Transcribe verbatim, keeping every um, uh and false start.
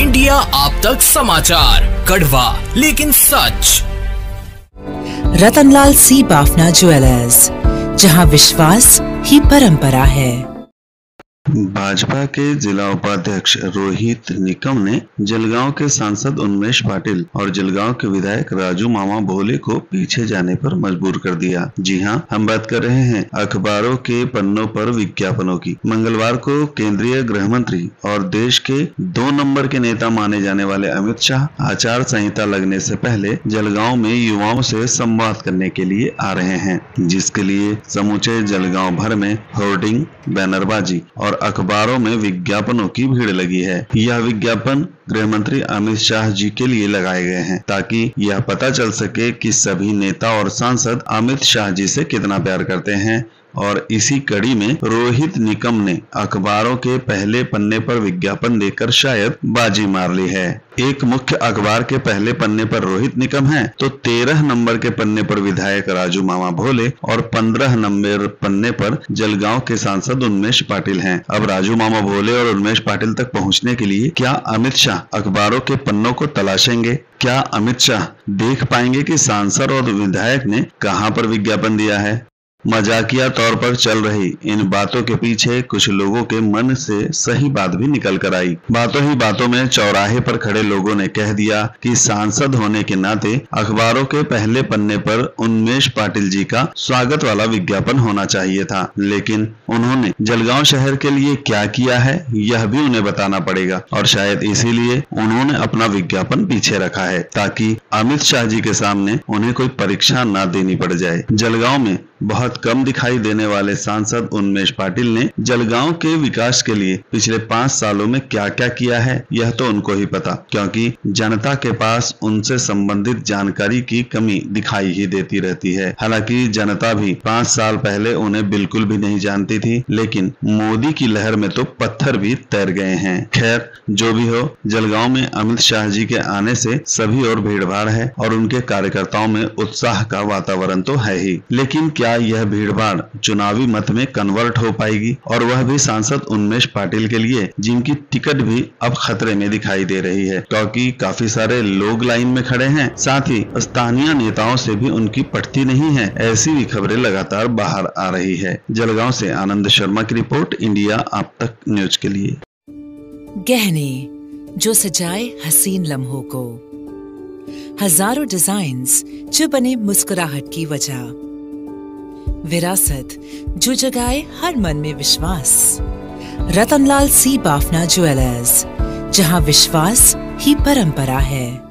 India आप तक समाचार, कड़वा लेकिन सच। रतनलाल सी बाफना ज्वेलर्स, जहां विश्वास ही परंपरा है। भाजपा के जिला उपाध्यक्ष रोहित निकम ने जलगांव के सांसद उन्मेष पाटिल और जलगांव के विधायक राजू मामा भोले को पीछे जाने पर मजबूर कर दिया। जी हां, हम बात कर रहे हैं अखबारों के पन्नों पर विज्ञापनों की। मंगलवार को केंद्रीय गृह मंत्री और देश के दो नंबर के नेता माने जाने वाले अमित शाह आचार संहिता लगने से पहले जलगांव में युवाओं से संवाद करने के लिए आ रहे हैं, जिसके लिए समूचे जलगांव भर में होर्डिंग, बैनरबाजी और अखबारों में विज्ञापनों की भीड़ लगी है। यह विज्ञापन गृह मंत्री अमित शाह जी के लिए लगाए गए हैं, ताकि यह पता चल सके कि सभी नेता और सांसद अमित शाह जी से कितना प्यार करते हैं। और इसी कड़ी में रोहित निकम ने अखबारों के पहले पन्ने पर विज्ञापन देकर शायद बाजी मार ली है। एक मुख्य अखबार के पहले पन्ने पर रोहित निकम है, तो तेरह नंबर के पन्ने पर विधायक राजू मामा भोले और पंद्रह नंबर पन्ने पर जलगांव के सांसद उन्मेष पाटिल हैं। अब राजू मामा भोले और उन्मेष पाटिल तक पहुंचने के लिए क्या अमित शाह अखबारों के पन्नों को तलाशेंगे? क्या अमित शाह देख पाएंगे कि सांसद और विधायक ने कहां पर विज्ञापन दिया है? मजाकिया तौर पर चल रही इन बातों के पीछे कुछ लोगों के मन से सही बात भी निकल कर आई। बातों ही बातों में चौराहे पर खड़े लोगों ने कह दिया कि सांसद होने के नाते अखबारों के पहले पन्ने पर उन्मेष पाटिल जी का स्वागत वाला विज्ञापन होना चाहिए था, लेकिन उन्होंने जलगांव शहर के लिए क्या किया है यह भी उन्हें बताना पड़ेगा, और शायद इसीलिए उन्होंने अपना विज्ञापन पीछे रखा है, ताकि अमित शाह जी के सामने उन्हें कोई परीक्षा न देनी पड़ जाए। जलगांव में बहुत कम दिखाई देने वाले सांसद उन्मेष पाटिल ने जलगांव के विकास के लिए पिछले पांच सालों में क्या क्या किया है यह तो उनको ही पता, क्योंकि जनता के पास उनसे संबंधित जानकारी की कमी दिखाई ही देती रहती है। हालांकि जनता भी पांच साल पहले उन्हें बिल्कुल भी नहीं जानती थी, लेकिन मोदी की लहर में तो पत्थर भी तैर गए हैं। खैर, जो भी हो, जलगांव में अमित शाह जी के आने से सभी और भीड़ भाड़ है और उनके कार्यकर्ताओं में उत्साह का वातावरण तो है ही, लेकिन क्या यह भीड़ भाड़ चुनावी मत में कन्वर्ट हो पाएगी, और वह भी सांसद उन्मेष पाटिल के लिए, जिनकी टिकट भी अब खतरे में दिखाई दे रही है, क्योंकि काफी सारे लोग लाइन में खड़े हैं। साथ ही स्थानीय नेताओं से भी उनकी पटती नहीं है। ऐसी भी खबरें लगातार बाहर आ रही है। जलगांव से आनंद शर्मा की रिपोर्ट, इंडिया आप तक न्यूज के लिए। गहने जो सजाए हसीन लम्हों को, हजारों डिजाइन्स जो बने मुस्कुराहट की वजह, विरासत जो जगाए हर मन में विश्वास। रतनलाल सी बाफना ज्वेलर्स, जहां विश्वास ही परंपरा है।